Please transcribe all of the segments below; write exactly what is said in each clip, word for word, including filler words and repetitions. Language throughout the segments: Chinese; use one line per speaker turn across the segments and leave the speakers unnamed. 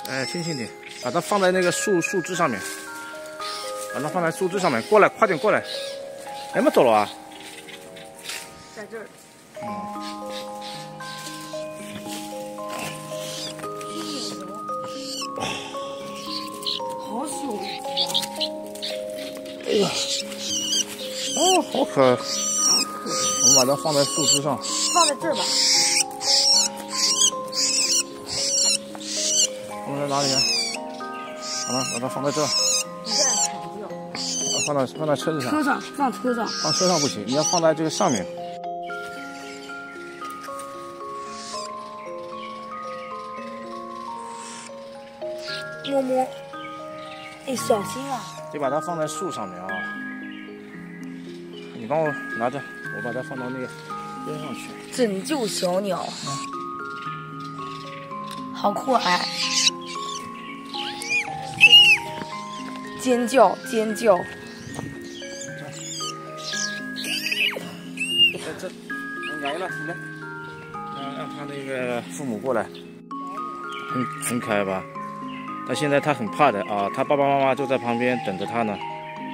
哎，轻轻点，把它放在那个树树枝上面，把它放在树枝上面。过来，快点过来！哎，没走了啊？
在这儿。
嗯。
好小一只啊！
哎呀，哦，好可爱。我们把它放在树枝上。
放在这儿吧。
放在哪里啊？好了，把它放在这儿。
你这样踩不掉。
放在放在车子上。
车上，放车上。
放车上不行，你要放在这个上面。
摸摸。哎，小心啊！
得把它放在树上面啊。你帮我拿着，我把它放到那个边上去。
拯救小鸟。嗯、好可爱。尖叫尖叫！
在这，来了，你来，让让他那个父母过来，很很可爱吧？但现在他很怕的啊，他爸爸妈妈就在旁边等着他呢。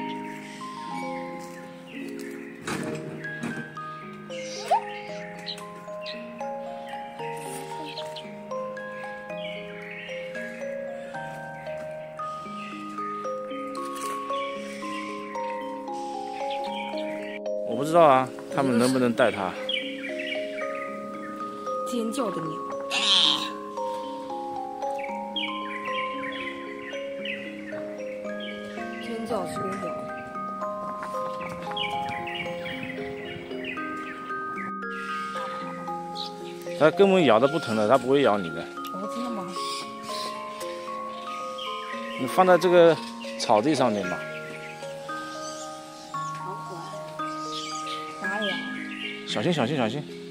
我不知道啊，他们能不能带它？
尖叫的鸟，尖叫是鸟。
它根本咬的不疼的，它不会咬你的。
哦，真的吗？
你放在这个草地上面吧。
哪里啊？
小心，小心，小心！